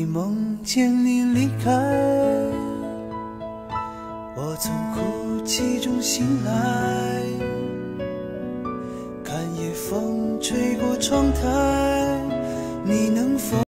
梦见你离开，我从哭泣中醒来，看夜风吹过窗台，你能